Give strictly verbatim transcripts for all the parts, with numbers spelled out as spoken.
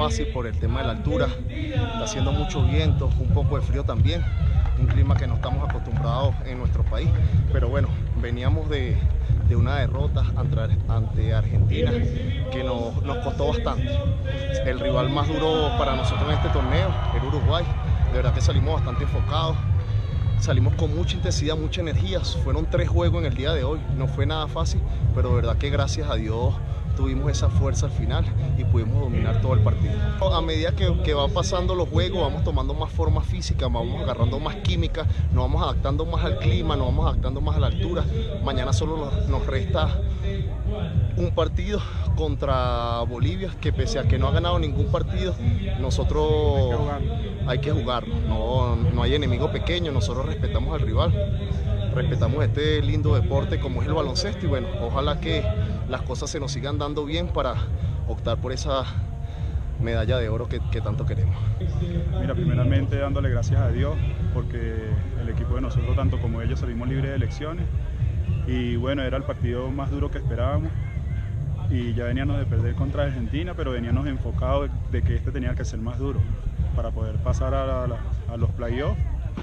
fácil por el tema de la altura, está haciendo mucho viento, un poco de frío también, un clima que no estamos acostumbrados en nuestro país, pero bueno, veníamos de, de una derrota ante, ante Argentina que nos, nos costó bastante. El rival más duro para nosotros en este torneo era Uruguay, de verdad que salimos bastante enfocados. Salimos con mucha intensidad, mucha energía. Fueron tres juegos en el día de hoy. No fue nada fácil, pero de verdad que gracias a Dios tuvimos esa fuerza al final y pudimos dominar todo el partido. A medida que, que van pasando los juegos, vamos tomando más forma física, vamos agarrando más química, nos vamos adaptando más al clima, nos vamos adaptando más a la altura. Mañana solo nos, nos resta un partido contra Bolivia, que pese a que no ha ganado ningún partido, nosotros hay que jugarlo. No, no hay enemigo pequeño, nosotros respetamos al rival, respetamos este lindo deporte como es el baloncesto y bueno, ojalá que las cosas se nos sigan dando bien para optar por esa medalla de oro que, que tanto queremos. Mira, primeramente dándole gracias a Dios porque el equipo de nosotros, tanto como ellos, salimos libres de elecciones y bueno, era el partido más duro que esperábamos y ya veníamos de perder contra Argentina, pero veníamos enfocados de que este tenía que ser más duro para poder pasar a, la, a los playoffs.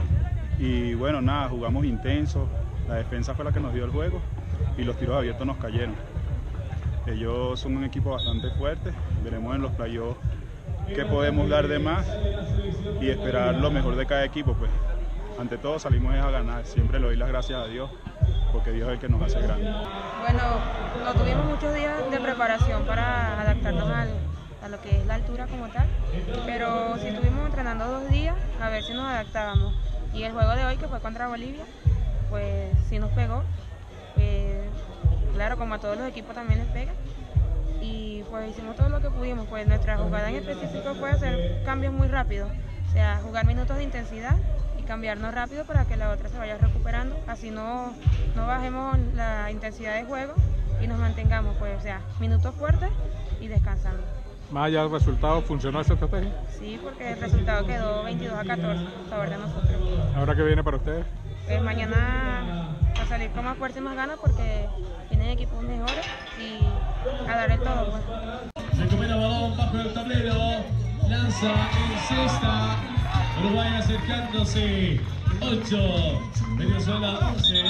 Y bueno, nada, jugamos intenso, la defensa fue la que nos dio el juego y los tiros abiertos nos cayeron. Ellos son un equipo bastante fuerte, veremos en los playoffs qué podemos dar de más y esperar lo mejor de cada equipo. Pues ante todo salimos a ganar, siempre le doy las gracias a Dios porque Dios es el que nos hace grandes. Bueno, no tuvimos muchos días de preparación para adaptarnos al, a lo que es la altura como tal, pero sí estuvimos entrenando dos días a ver si nos adaptábamos. Y el juego de hoy, que fue contra Bolivia, pues sí nos pegó. Eh, claro, como a todos los equipos también les pega. Y pues hicimos todo lo que pudimos. Pues nuestra jugada en específico fue hacer cambios muy rápidos. O sea, jugar minutos de intensidad y cambiarnos rápido para que la otra se vaya recuperando. Así no, no bajemos la intensidad de juego y nos mantengamos, pues, o sea, minutos fuertes y descansando. Más allá del resultado, ¿funcionó esa estrategia? Sí, porque el resultado quedó veintidós a catorce a favor de nosotros. ¿Ahora qué viene para ustedes? Pues mañana a salir con más fuerza y más ganas porque tienen equipos mejores y a dar el todo. Pues. Recupera balón bajo el tablero, lanza en cesta, Uruguay acercándose, ocho, Venezuela once.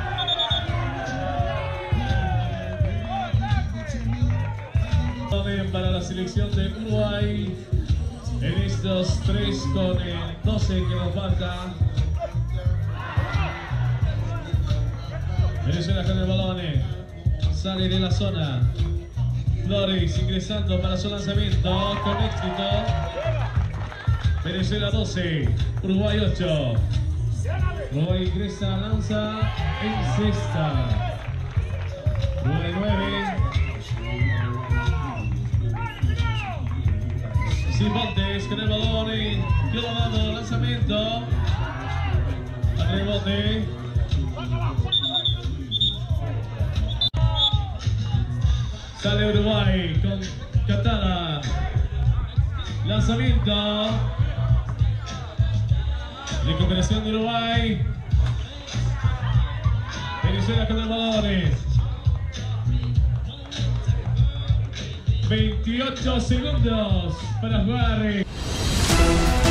Para la selección de Uruguay en estos tres con el doce que nos falta. Venezuela con el balón, sale de la zona. Flores ingresando para su lanzamiento con éxito. Venezuela doce, Uruguay ocho. Uruguay ingresa, lanza en cesta. Uruguay nueve. Cifuentes con el balón y clavado, lanzamiento al rebote. Sale Uruguay con Catala, lanzamiento, recuperación de Uruguay. Venezuela con el balón, veintiocho segundos para jugar.